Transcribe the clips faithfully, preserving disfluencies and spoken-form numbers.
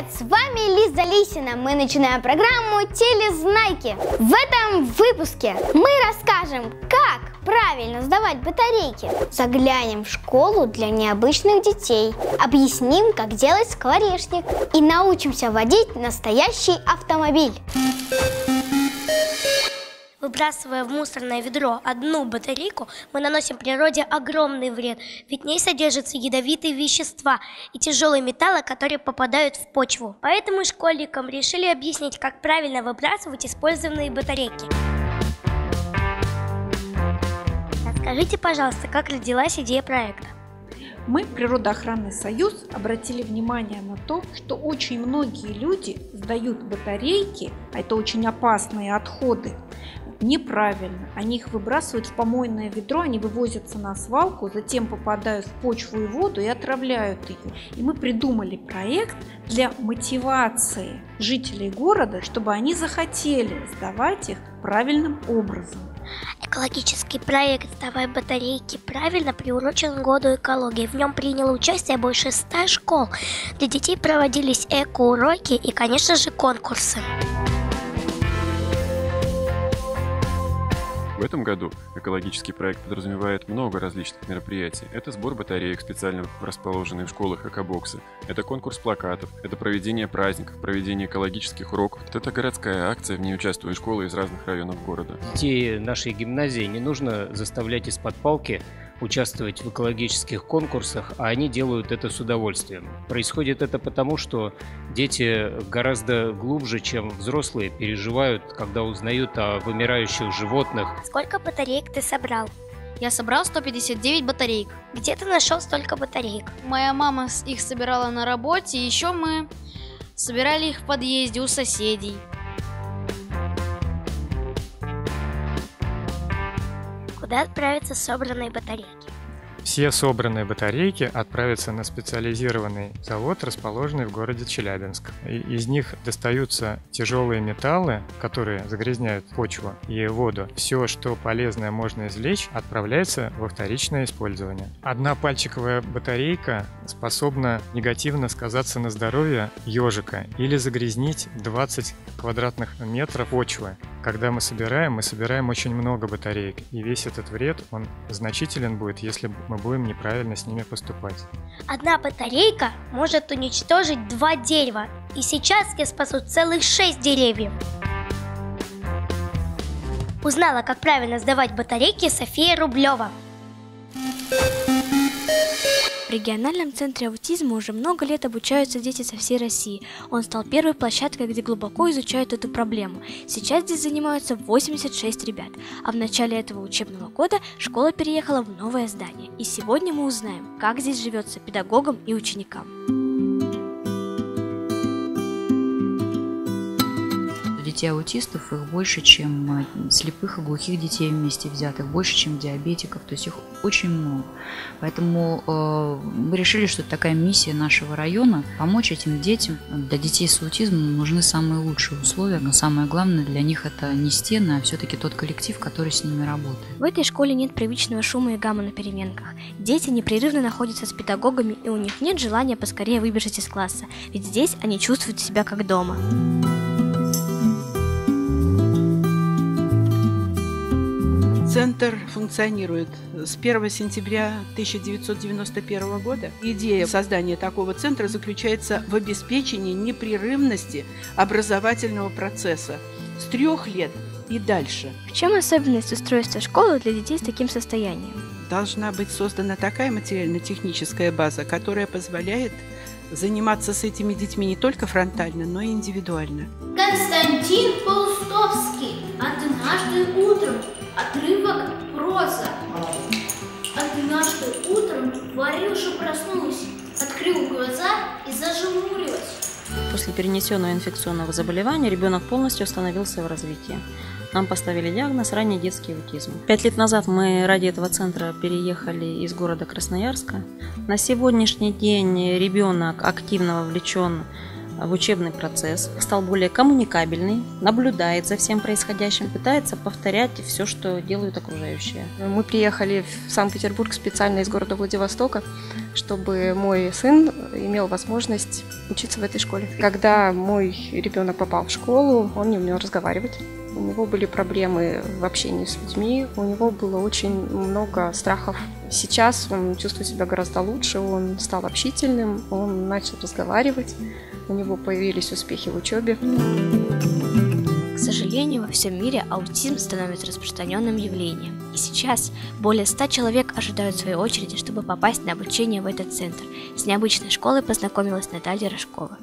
Привет, с вами Лиза Лисина. Мы начинаем программу «Телезнайки». В этом выпуске мы расскажем, как правильно сдавать батарейки, заглянем в школу для необычных детей, объясним, как делать скворечник и научимся водить настоящий автомобиль. Выбрасывая в мусорное ведро одну батарейку, мы наносим природе огромный вред, ведь в ней содержатся ядовитые вещества и тяжелые металлы, которые попадают в почву. Поэтому школьникам решили объяснить, как правильно выбрасывать использованные батарейки. Расскажите, пожалуйста, как родилась идея проекта? Мы, Природоохранный союз, обратили внимание на то, что очень многие люди сдают батарейки, а это очень опасные отходы, неправильно. Они их выбрасывают в помойное ведро, они вывозятся на свалку, затем попадают в почву и воду и отравляют ее. И мы придумали проект для мотивации жителей города, чтобы они захотели сдавать их правильным образом. Экологический проект «Сдавай батарейки правильно» приурочен к году экологии. В нем приняло участие больше ста школ. Для детей проводились эко-уроки и, конечно же, конкурсы. В этом году экологический проект подразумевает много различных мероприятий. Это сбор батареек, специально расположенные в школах экобоксы. Это конкурс плакатов, это проведение праздников, проведение экологических уроков. Это городская акция, в ней участвуют школы из разных районов города. Детей нашей гимназии не нужно заставлять из-под палки участвовать в экологических конкурсах, а они делают это с удовольствием. Происходит это потому, что дети гораздо глубже, чем взрослые, переживают, когда узнают о вымирающих животных. Сколько батареек ты собрал? Я собрал сто пятьдесят девять батареек. Где ты нашел столько батареек? Моя мама их собирала на работе, еще мы собирали их в подъезде у соседей. Куда отправятся собранные батарейки? Все собранные батарейки отправятся на специализированный завод, расположенный в городе Челябинск. Из них достаются тяжелые металлы, которые загрязняют почву и воду. Все, что полезное можно извлечь, отправляется во вторичное использование. Одна пальчиковая батарейка способна негативно сказаться на здоровье ежика или загрязнить двадцать квадратных метров почвы. Когда мы собираем, мы собираем очень много батареек, и весь этот вред, он значителен будет, если мы будем неправильно с ними поступать. Одна батарейка может уничтожить два дерева, и сейчас я спасу целых шесть деревьев. Узнала, как правильно сдавать батарейки, София Рублева. В региональном центре аутизма уже много лет обучаются дети со всей России. Он стал первой площадкой, где глубоко изучают эту проблему. Сейчас здесь занимаются восемьдесят шесть ребят, а в начале этого учебного года школа переехала в новое здание. И сегодня мы узнаем, как здесь живется педагогам и ученикам. Детей аутистов их больше, чем слепых и глухих детей вместе взятых, больше, чем диабетиков, то есть их очень много. Поэтому э, мы решили, что это такая миссия нашего района – помочь этим детям. Для детей с аутизмом нужны самые лучшие условия, но самое главное для них это не стены, а все-таки тот коллектив, который с ними работает. В этой школе нет привычного шума и гамма на переменках. Дети непрерывно находятся с педагогами, и у них нет желания поскорее выбежать из класса, ведь здесь они чувствуют себя как дома. Центр функционирует с первого сентября тысяча девятьсот девяносто первого года. Идея создания такого центра заключается в обеспечении непрерывности образовательного процесса с трех лет и дальше. В чем особенность устройства школы для детей с таким состоянием? Должна быть создана такая материально-техническая база, которая позволяет заниматься с этими детьми не только фронтально, но и индивидуально. Константин Паустовский. Однажды утром. Отрывок проза. Однажды утром Варюша проснулась, открыла глаза и зажмурилась. После перенесенного инфекционного заболевания ребенок полностью остановился в развитии. Нам поставили диагноз ранний детский аутизм. Пять лет назад мы ради этого центра переехали из города Красноярска. На сегодняшний день ребенок активно вовлечен в учебный процесс, стал более коммуникабельный, наблюдает за всем происходящим, пытается повторять все, что делают окружающие. Мы приехали в Санкт-Петербург специально из города Владивостока, чтобы мой сын имел возможность учиться в этой школе. Когда мой ребенок попал в школу, он не умел разговаривать. У него были проблемы в общении с людьми, у него было очень много страхов. Сейчас он чувствует себя гораздо лучше, он стал общительным, он начал разговаривать, у него появились успехи в учебе. К сожалению, во всем мире аутизм становится распространенным явлением. И сейчас более ста человек ожидают своей очереди, чтобы попасть на обучение в этот центр. С необычной школой познакомилась Наталья Рожкова.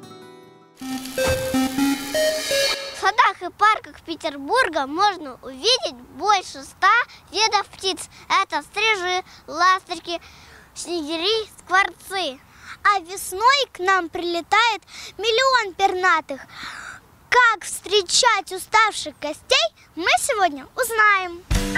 В садах и парках Петербурга можно увидеть больше ста видов птиц. Это стрижи, ласточки, снегири, скворцы. А весной к нам прилетает миллион пернатых. Как встречать уставших гостей, мы сегодня узнаем.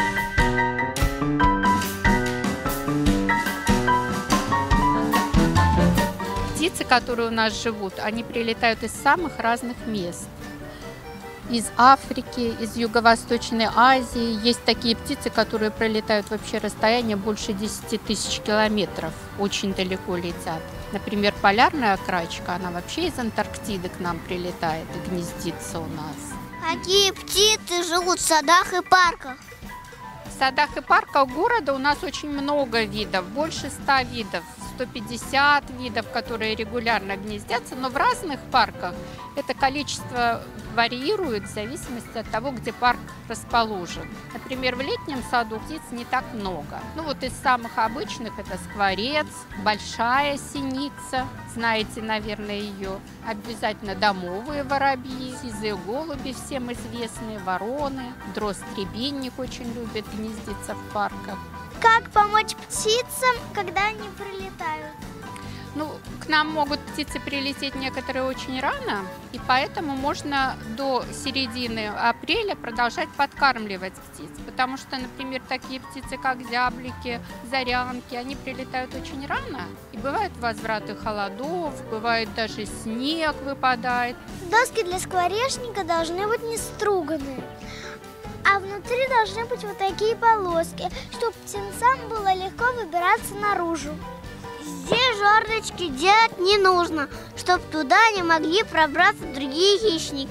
Птицы, которые у нас живут, они прилетают из самых разных мест. Из Африки, из Юго-Восточной Азии. Есть такие птицы, которые пролетают вообще расстояние больше десяти тысяч километров. Очень далеко летят. Например, полярная крачка, она вообще из Антарктиды к нам прилетает и гнездится у нас. Какие птицы живут в садах и парках? В садах и парках города у нас очень много видов, больше ста видов, сто пятьдесят видов, которые регулярно гнездятся, но в разных парках это количество варьирует в зависимости от того, где парк расположен. Например, в летнем саду птиц не так много. Ну вот из самых обычных это скворец, большая синица, знаете, наверное, ее. Обязательно домовые воробьи, сизые голуби всем известные, вороны, дрозд-рябинник очень любит гнездиться в парках. Как помочь птицам, когда они прилетают? Ну, к нам могут птицы прилететь некоторые очень рано, и поэтому можно до середины апреля продолжать подкармливать птиц. Потому что, например, такие птицы, как зяблики, зарянки, они прилетают очень рано. И бывают возвраты холодов, бывает даже снег выпадает. Доски для скворечника должны быть не струганные. А внутри должны быть вот такие полоски, чтобы птенцам было легко выбираться наружу. Здесь жердочки делать не нужно, чтобы туда не могли пробраться другие хищники.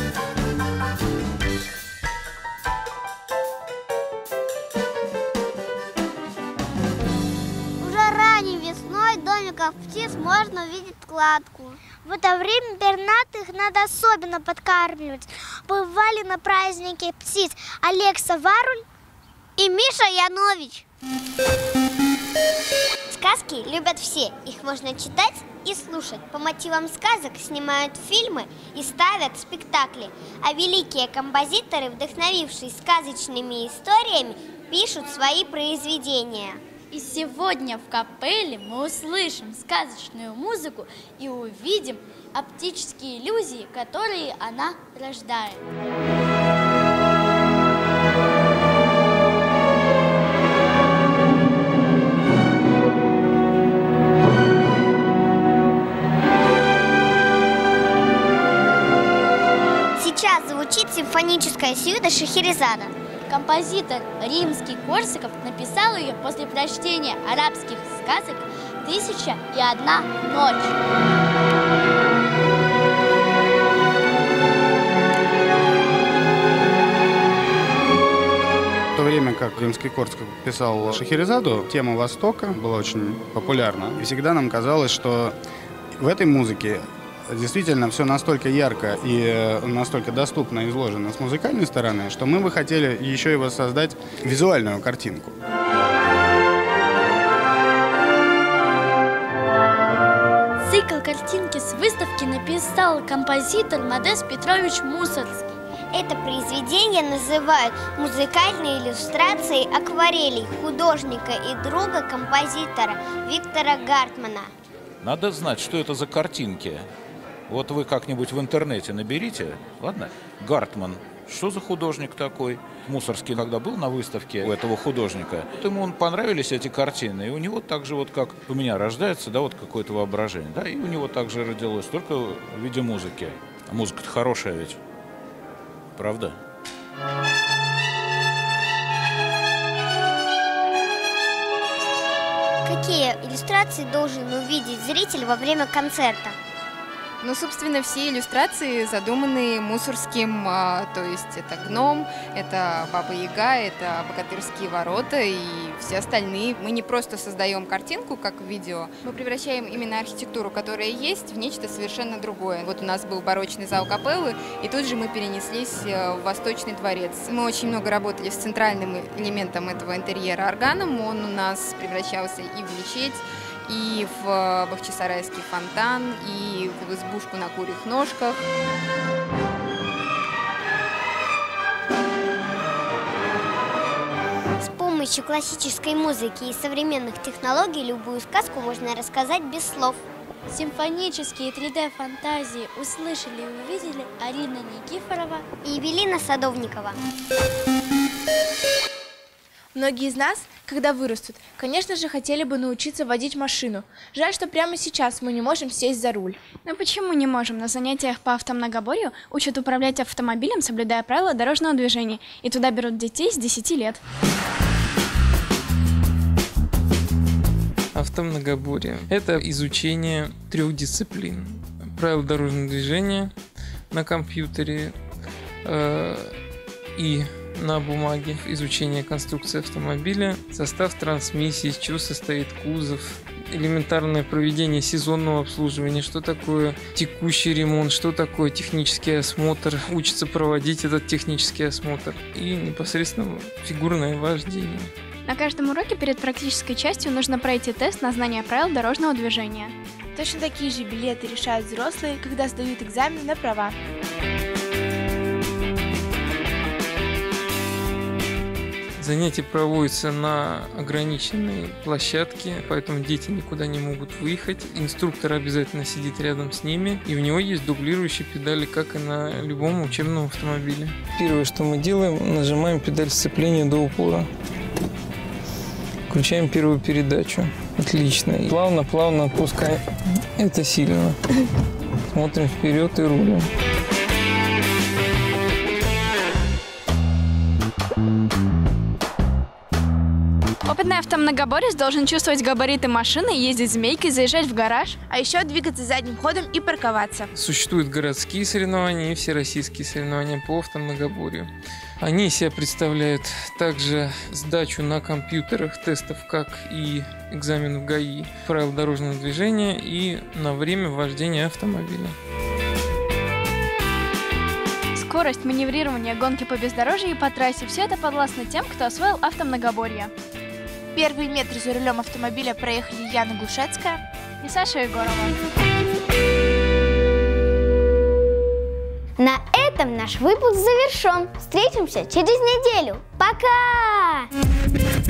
Уже ранней весной в домиках птиц можно увидеть складку. В это время пернатых надо особенно подкармливать. Бывали на празднике птиц Алекса Варуль и Миша Янович. Сказки любят все, их можно читать и слушать. По мотивам сказок снимают фильмы и ставят спектакли. А великие композиторы, вдохновившись сказочными историями, пишут свои произведения. И сегодня в капелле мы услышим сказочную музыку и увидим оптические иллюзии, которые она рождает. Сейчас звучит симфоническая сюита Шахерезада. Композитор римский Корсаков написал ее после прочтения арабских сказок «Тысяча и одна ночь». В то время как римский Корсаков писал Шахерезаду, тема Востока была очень популярна. И всегда нам казалось, что в этой музыке действительно все настолько ярко и настолько доступно изложено с музыкальной стороны, что мы бы хотели еще и воссоздать визуальную картинку. Цикл картинки с выставки написал композитор Модест Петрович Мусоргский. Это произведение называют музыкальной иллюстрацией акварелей художника и друга композитора Виктора Гартмана. Надо знать, что это за картинки. Вот вы как-нибудь в интернете наберите, ладно? Гартман. что за художник такой. Мусорский, когда был на выставке у этого художника, ему понравились эти картины, и у него так же, вот как у меня рождается, да, вот какое-то воображение, да, и у него также родилось, только в виде музыки. А музыка-то хорошая ведь, правда? Какие иллюстрации должен увидеть зритель во время концерта? Ну, собственно, все иллюстрации задуманы Мусорским, а, то есть это гном, это Баба-Яга, это Богатырские ворота и все остальные. Мы не просто создаем картинку, как в видео, мы превращаем именно архитектуру, которая есть, в нечто совершенно другое. Вот у нас был барочный зал капеллы, и тут же мы перенеслись в Восточный дворец. Мы очень много работали с центральным элементом этого интерьера органом, он у нас превращался и в мечеть, и в Бахчисарайский фонтан, и в избушку на курьих ножках. С помощью классической музыки и современных технологий любую сказку можно рассказать без слов. Симфонические три дэ фантазии услышали и увидели Арина Никифорова и Евелина Садовникова. Многие из нас, когда вырастут, конечно же, хотели бы научиться водить машину. Жаль, что прямо сейчас мы не можем сесть за руль. Но почему не можем? На занятиях по автомногоборью учат управлять автомобилем, соблюдая правила дорожного движения. И туда берут детей с десяти лет. Автомногоборье – это изучение трех дисциплин. Правил дорожного движения на компьютере э, и на бумаге, изучение конструкции автомобиля, состав трансмиссии, из чего состоит кузов, элементарное проведение сезонного обслуживания, что такое текущий ремонт, что такое технический осмотр, учится проводить этот технический осмотр и непосредственно фигурное вождение. На каждом уроке перед практической частью нужно пройти тест на знание правил дорожного движения. Точно такие же билеты решают взрослые, когда сдают экзамен на права. Занятия проводятся на ограниченной площадке, поэтому дети никуда не могут выехать. Инструктор обязательно сидит рядом с ними, и у него есть дублирующие педали, как и на любом учебном автомобиле. Первое, что мы делаем, нажимаем педаль сцепления до упора. Включаем первую передачу. Отлично. Плавно-плавно отпускаем. Это сильно. Смотрим вперед и рулим. Опытный автомногоборец должен чувствовать габариты машины, ездить змейкой, заезжать в гараж, а еще двигаться задним ходом и парковаться. Существуют городские соревнования и всероссийские соревнования по автомногоборью. Они из себя представляют также сдачу на компьютерах тестов, как и экзамен в ГАИ, правил дорожного движения и на время вождения автомобиля. Скорость, маневрирование, гонки по бездорожью и по трассе – все это подвластно тем, кто освоил автомногоборье. Первые метры за рулем автомобиля проехали Яна Глушецкая и Саша Егорова. На этом наш выпуск завершен. Встретимся через неделю. Пока!